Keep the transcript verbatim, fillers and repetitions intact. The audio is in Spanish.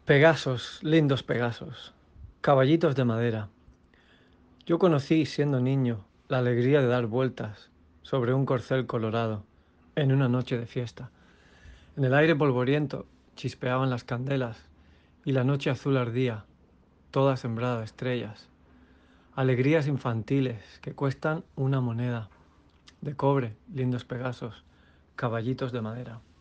Pegasos, lindos Pegasos, caballitos de madera. Yo conocí, siendo niño, la alegría de dar vueltas sobre un corcel colorado en una noche de fiesta. En el aire polvoriento chispeaban las candelas y la noche azul ardía, toda sembrada de estrellas. Alegrías infantiles que cuestan una moneda. De cobre, lindos Pegasos, caballitos de madera.